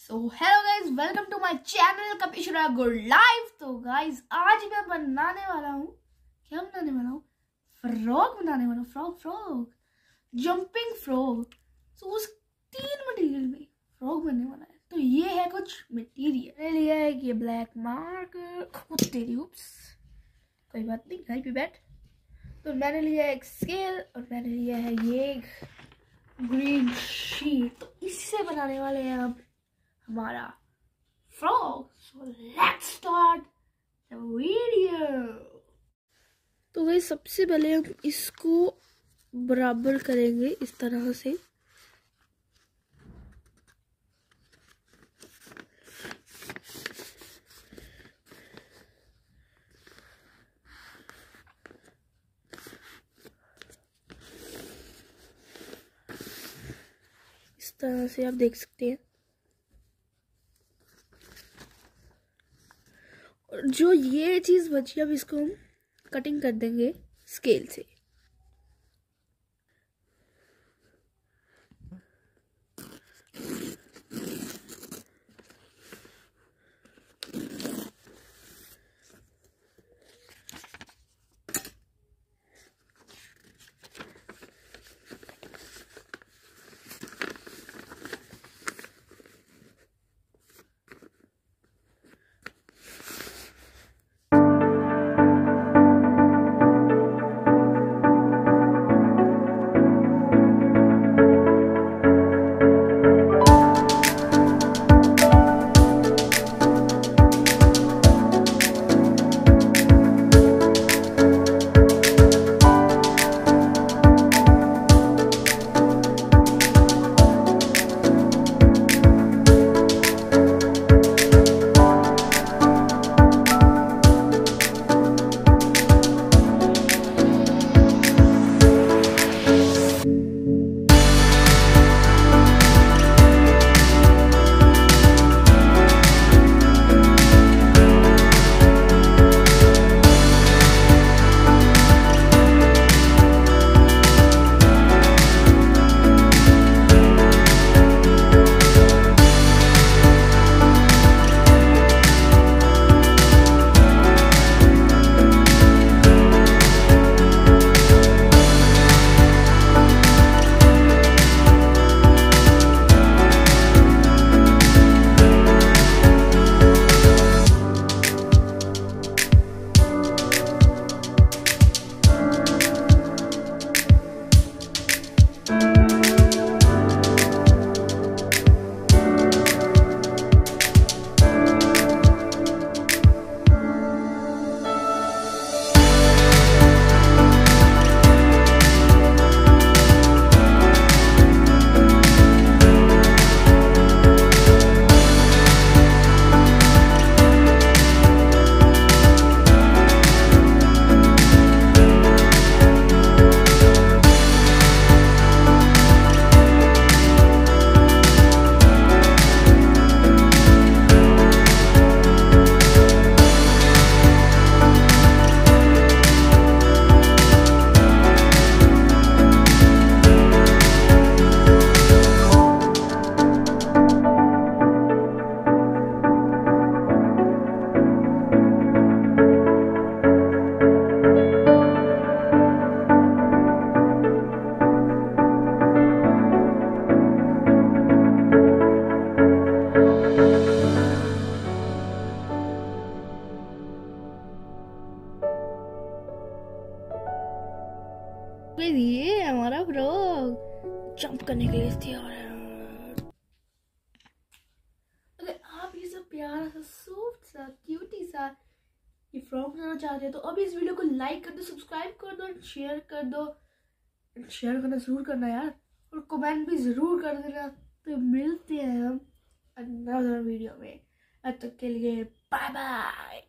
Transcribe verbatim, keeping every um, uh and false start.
So hello guys, welcome to my channel Kapish good life. तो guys आज मैं बनाने वाला हूँ, क्या बनाने वाला हूँ, फ्रॉग बनाने वाला हूँ। Frog frog jumping frog. So उस तीन मटेरियल में फ्रॉग बनने वाला है। तो ये है कुछ मटेरियल। मैंने लिया है ये ब्लैक मार्कर, तेरी उप्स, कोई बात नहीं, घर पे बैठ। तो मैंने लिया है एक स्केल और मैंने लिया है ये ग्रीन शीट। तो इससे बनाने वाले हैं अब हमारा frog. So let's start the video. तो वही सबसे पहले हम इसको बराबर करेंगे इस तरह से। इस तरह से आप देख सकते हैं। और जो ये चीज बची, अब इसको हम कटिंग कर देंगे स्केल से। ये हमारा फ्रॉग जंप करने के लिए तैयार है। अगर आप ये सब प्यारा सा सॉफ्ट सा क्यूटी सा ये फ्रॉग बनाना चाहते हैं तो अब इस वीडियो को लाइक कर दो, सब्सक्राइब कर दो, शेयर कर दो। शेयर करना जरूर करना यार, और कमेंट भी जरूर कर देना। तो मिलते हैं हम अगले वीडियो में। अब तक के लिए बाय बाय।